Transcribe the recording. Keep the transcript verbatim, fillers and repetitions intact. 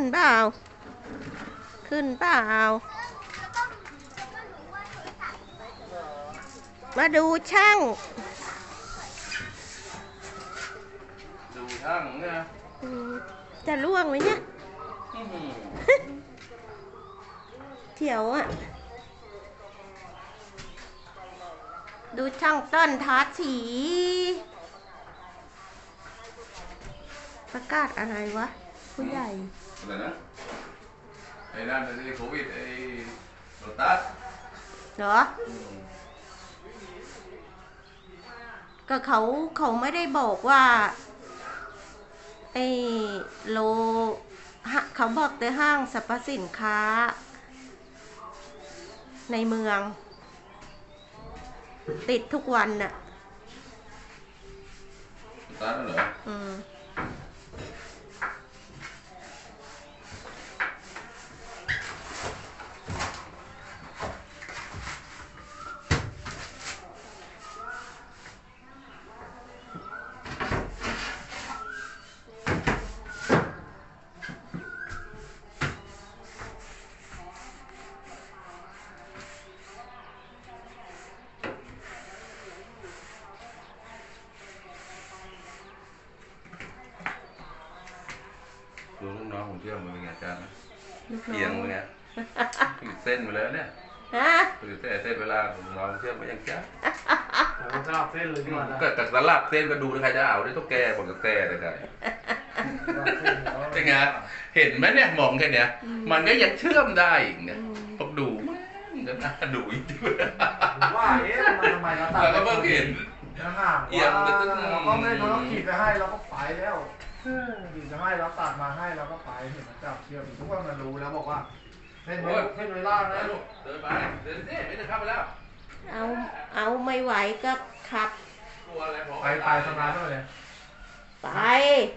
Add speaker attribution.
Speaker 1: เปล่าขึ้นเปล่ามาดูช่าง
Speaker 2: ดูช่างเนี่ย
Speaker 1: จะล่วงไหมเนี่ยเถียวอ่ะดูช่างต้นทาสีประกาศอะไรวะผู้ใหญ่
Speaker 2: อะไรนะไอ้นั่นไอ้โควิดไอ้โรตัส
Speaker 1: เหรอก็เขาเขาไม่ได้บอกว่าไอ้โลเขาบอกแต่ห้างสรรพสินค้าในเมืองติดทุกวันน่ะ
Speaker 2: โรตัสเหรอ
Speaker 1: อืม
Speaker 2: ดูลูกน้องผมเชื่อมือเป็นไงจ้าเอียงมือเนี่ยถือเส้นไปเลยเนี่ยถือเส้นเส้นเวลาลูกน้องเชื่อมไปยังจ้า
Speaker 3: สลับเส้นเลยดีกว่า
Speaker 2: ก็แต่สลับเส้นก็ดูใครจะเอาได้ต้องแก้คนกับแก้ได้ไงเป็นไงเห็นไหมเนี่ยมองแค่เนี้ยมันก็ยังเชื่อมได้อีกเนี่ยผมดูมันก็น่าดูอีกที
Speaker 3: ว่าเอ๊ะทำไมเราตัด
Speaker 2: แล้วก็เพิ่งเห็น
Speaker 3: เอียงเราก็ไม่เราต้องขีดไปให้เราก็ไปแล้วขีดจะให้เราตัดมาให้เราก็ไปเห็นมันจับเชื่อมทุกคนมันรู้แล้วบอกว่าเส้นเส้นเวลานะลูก
Speaker 2: เดินไปเดินสิไม่ได้เข้าไปแล้ว
Speaker 1: เอาเอาไม่ไหวก็ขับ
Speaker 2: กลัวอะไร
Speaker 3: ไปไปสบายเท่าไหร่
Speaker 1: ไป